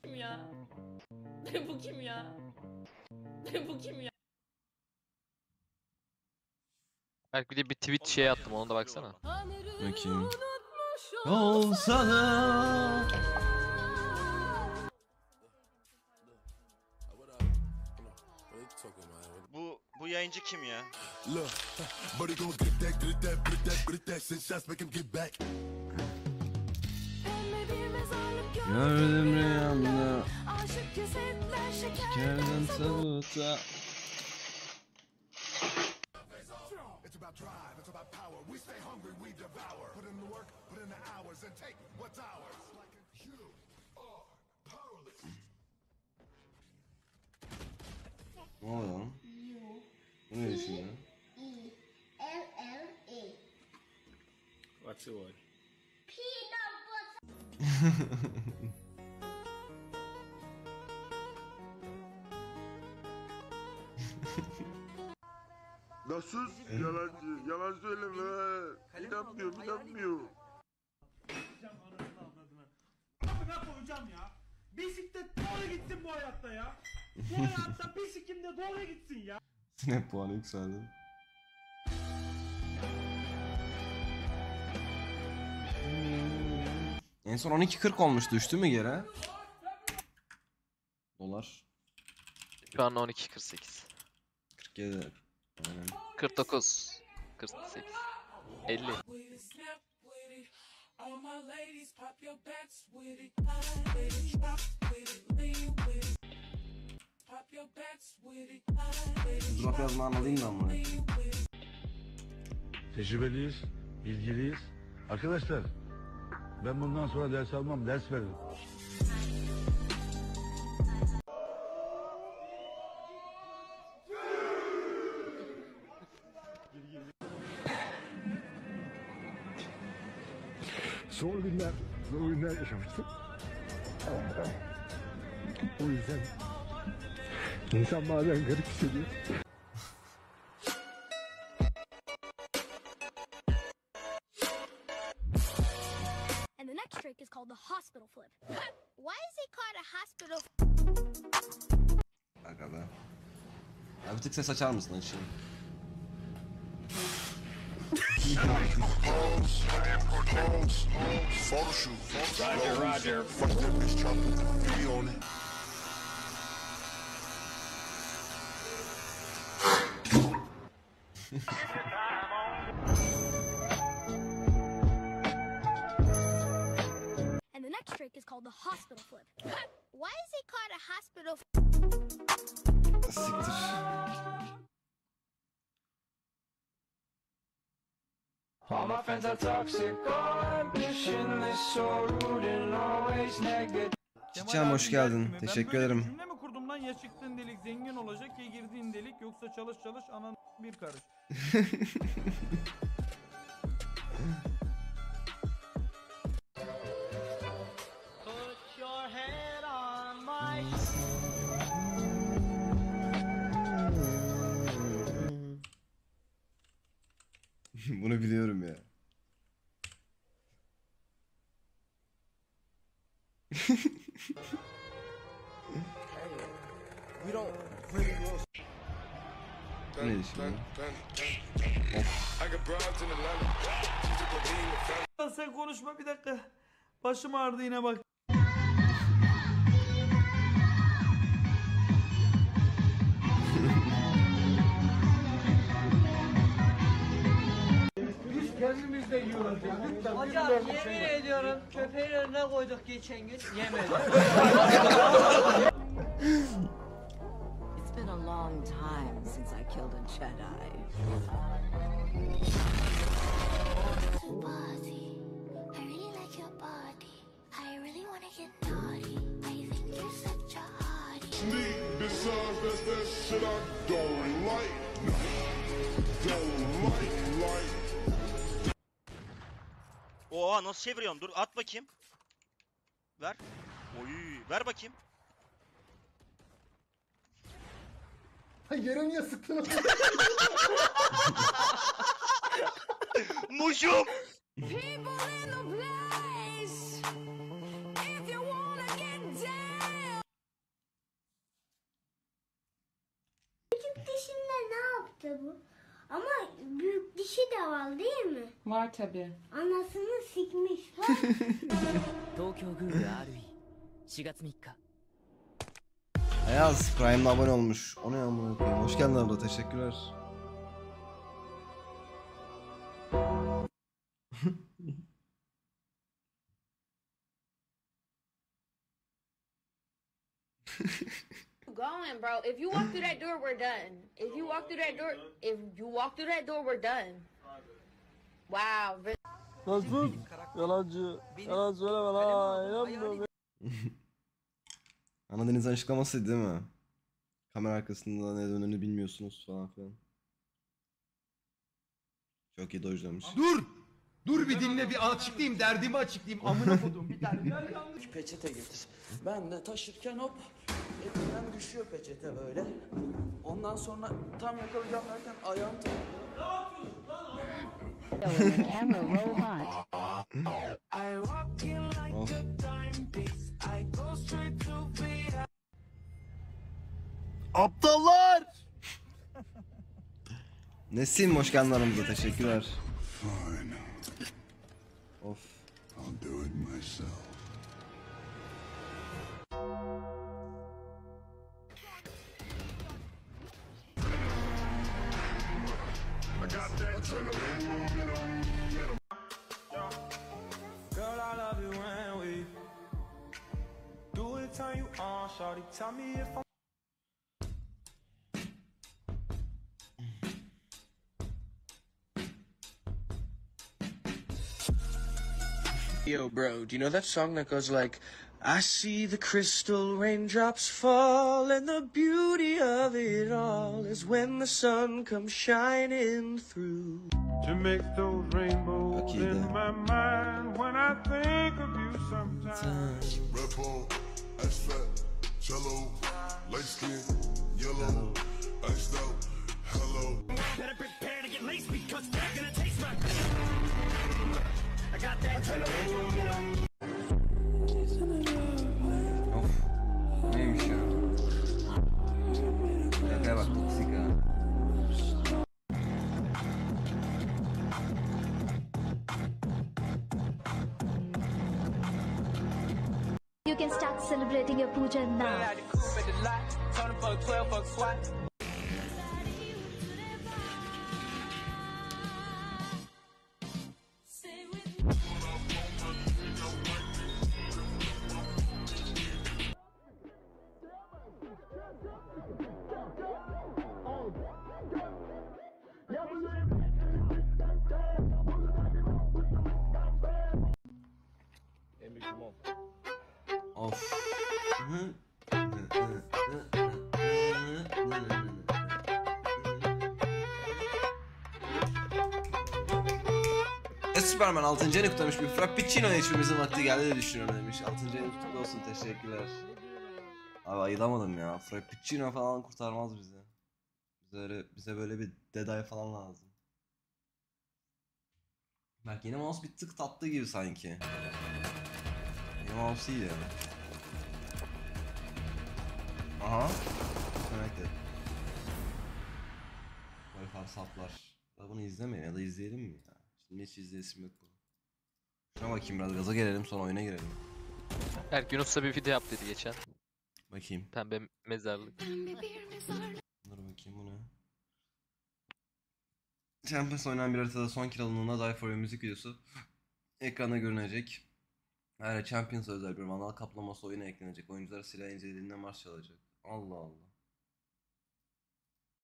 kim ya? Bu kim ya? Bu kim ya? Belki bir de bir tweet şey attım, ona da baksana. Bakayım. Olsa da. Bu yayıncı kim ya? Gördüm rüyamda. Şekerden tabuta. Ne oluyor lan? Bu ne şimdi? What's your word? Nasıl yalancı? Yalan söyleme. İnanmıyor. Amına koyacağım ya. Bisiklet doğru gitsin bu hayatta ya. Bu hayatta bisikletim de doğru gitsin ya. Snap puanı yükseldi. En son 12.40 olmuş, düştü mü geri? Dolar. Şu an 12.48. 47. Aynen. 49. 48. 50. Drop yazmağını alayım da ama. Tecrübeliyiz, bilgiliyiz. Arkadaşlar, ben bundan sonra ders almam, ders veririm. Zor günler yaşamıştım. O yüzden insan bazen garip hissediyor. And the next trick is called the hospital flip. Why is it called a hospital? Aga be. Ya bir tık ses açar mısın açayım? Roger. And the next trick is called the hospital flip. Why is it called a hospital? Siktir. All my friends are toxic, all ambitionless, so rude and always negative. Çiçeğim hoş geldin. Teşekkür ederim. Cümle mi kurdum lan, ya çıktığın delik zengin olacak ya girdiğin delik, yoksa çalış anan bir karış. Put your head on my... Bunu biliyorum ya. Bu neydi şimdi? Sen konuşma bir dakika. Başım ağrıdı yine bak. Biz kendimiz de yiyoruz. Hocam yemin ediyorum köpeğin önüne koyduk geçen gün yemedi. It's been a long time since I killed a Jedi. Body, I really like your body. I really wanna get naughty. I think you're such a hottie. Besides, that's that shit I don't like. Oha, nasıl çeviriyorum? Dur, at bakayım. Ver. Oy, ver bakayım. Yere niye sıktın? Muşum. People in the place. If you wanna get down. Büyük dişinde ne yaptı bu? Ama büyük dişi de var değil mi? Var tabi. Anasını sikmiş var. 東京グール RE 4月3日 Ayaz Prime'la abone olmuş. O ne amına koyayım. Hoş geldin abla, teşekkürler. Going, bro. If you walk through that door, we're done. If you walk through that door, we're done. Wow. Nasıl? Yalancı. Yalan söyleme lan. İnanmıyorum. Ana Deniz'in açıklamasıydı değil mi? Kamera arkasında ne döneni bilmiyorsunuz falan filan. Çok iyi dojlamış. Dur bir dinle, bir açıklayayım, derdimi açıklayayım. Amına kodum bir tane. Peçete getir. Ben de taşırken hop elimden düşüyor peçete böyle. Ondan sonra tam yakalayacağım derken ayağım Of. Aptallar! Nesim hoş geldin aramıza, teşekkürler. Of. Girl, I love you when we do it, turn you on, shawty. Tell me if I'm Yo, bro, do you know that song that goes like, I see the crystal raindrops fall, and the beauty of it all is when the sun comes shining through. To make those rainbows in my mind when I think of you sometimes. Red bone, ice fat, cello, light skin, yellow, iced out, hello. Better prepare to get laced because they're gonna taste my. I got that. Of. Neymiş ya? Şakaya bak, toksik ha. You can start celebrating your puja now. Of. Superman 6. ayını kutlamış, bir Frappuccino içmemizin vakti geldi diye düşünüyorum demiş. 6. ayını kutlu olsun, teşekkürler. Abi ayılamadım ya. Frappuccino falan kurtarmaz bizi. Bize böyle bir Deday falan lazım. Bak yine mouse bir tık tatlı gibi sanki. Yine mouse iyi ya. Aha. Connected. Wi-Fi saplar. Ya bunu izlemeyin ya da izleyelim mi ya? Şimdi hiç izleyesim yok bu. Şuna bakayım, biraz gaza gelelim sonra oyuna girelim. Berk Yunus'la bir video yap dedi geçen. Bakayım. Pembe mezarlık. Dur bakayım bu ne? Champions oynanan bir haritada son kill alındığında Die For You müzik videosu ekranda görünecek. Ayrıca Champions özel bir manuel kaplaması oyuna eklenecek. Oyuncular silah incelediğinde marş çalacak. Allah Allah.